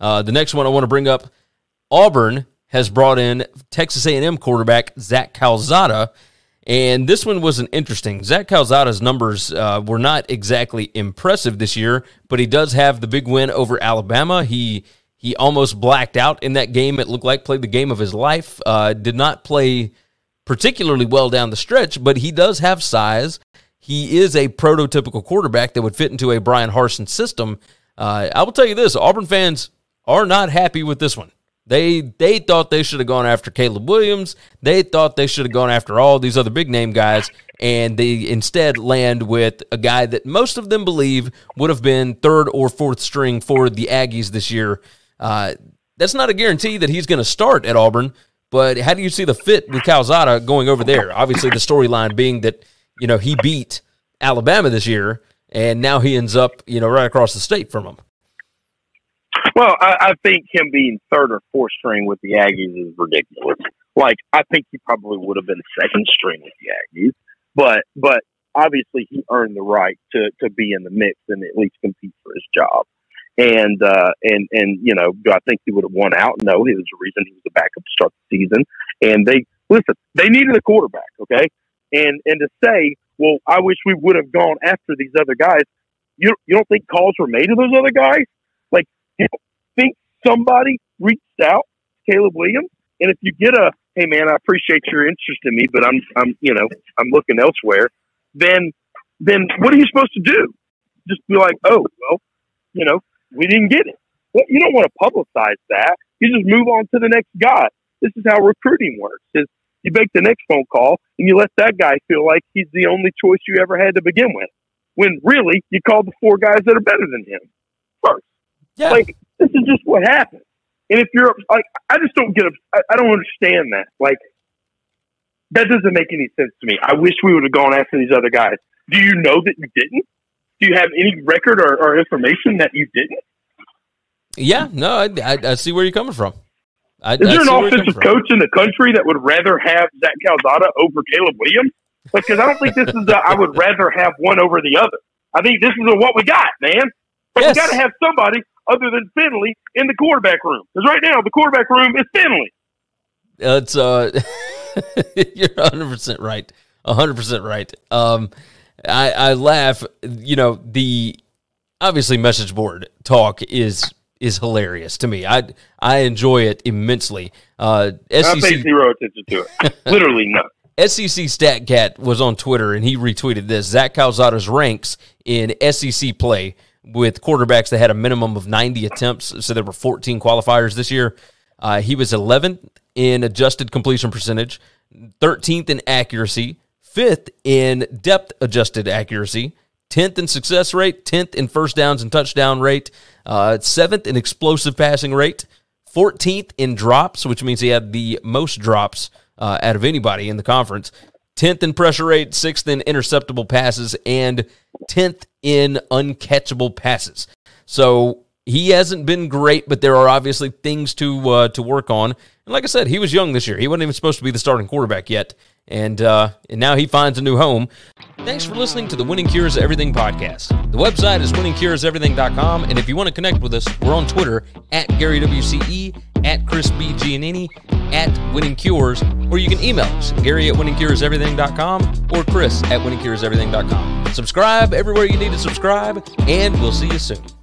The next one I want to bring up, Auburn has brought in Texas A&M quarterback Zach Calzada, and this one wasn't interesting. Zach Calzada's numbers were not exactly impressive this year, but he does have the big win over Alabama. He almost blacked out in that game. It looked like played the game of his life. Did not play particularly well down the stretch, but he does have size. He is a prototypical quarterback that would fit into a Bryan Harsin system. I will tell you this, Auburn fans are not happy with this one. They thought they should have gone after Caleb Williams. They thought they should have gone after all these other big-name guys, and they instead land with a guy that most of them believe would have been third or fourth string for the Aggies this year. That's not a guarantee that he's going to start at Auburn, but how do you see the fit with Calzada going over there? Obviously, the storyline being that, he beat Alabama this year, and now he ends up, right across the state from them. Well, I think him being third or fourth string with the Aggies is ridiculous. Like, I think he probably would have been second string with the Aggies, but obviously he earned the right to be in the mix and at least compete for his job. And do I think he would have won out? No, there's a reason he was a backup to start the season. And they needed a quarterback, okay? And to say, well, I wish we would have gone after these other guys. You don't think calls were made to those other guys? Like, you don't think somebody reached out to Caleb Williams? And if you get hey man, I appreciate your interest in me, but I'm looking elsewhere, then what are you supposed to do? Just be like, oh, well, we didn't get it. Well, you don't want to publicize that. You just move on to the next guy. This is how recruiting works. You make the next phone call and you let that guy feel like he's the only choice you ever had to begin with. When really you called the four guys that are better than him first. Yeah. Like, this is just what happens. And if you're like, I just don't I don't understand that. Like, that doesn't make any sense to me. I wish we would have gone after these other guys. Do you know that you didn't? Do you have any record or information that you didn't? Yeah, no, I see where you're coming from. Is there an offensive coach in the country that would rather have Zach Calzada over Caleb Williams? Because I don't think this is I would rather have one over the other. I think this is what we got, man. But we got to have somebody other than Finley in the quarterback room. Because right now, the quarterback room is Finley. It's you're 100% right. 100% right. I laugh. The obviously message board talk is hilarious to me. I enjoy it immensely. I pay zero attention to it. Literally none. SEC StatCat was on Twitter, and he retweeted this. Zach Calzada's ranks in SEC play with quarterbacks that had a minimum of 90 attempts, so there were 14 qualifiers this year. He was 11th in adjusted completion percentage, 13th in accuracy, 5th in depth-adjusted accuracy, 10th in success rate, 10th in first downs and touchdown rate, 7th in explosive passing rate, 14th in drops, which means he had the most drops out of anybody in the conference, 10th in pressure rate, 6th in interceptable passes, and 10th in uncatchable passes. So he hasn't been great, but there are obviously things to work on. And like I said, he was young this year. He wasn't even supposed to be the starting quarterback yet. And now he finds a new home. Thanks for listening to the Winning Cures Everything podcast. The website is winningcureseverything.com, and if you want to connect with us, we're on Twitter at GaryWCE, at Chris B. Giannini, at Winning Cures, or you can email us, Gary at winningcureseverything.com or Chris at winningcureseverything.com. Subscribe everywhere you need to subscribe, and we'll see you soon.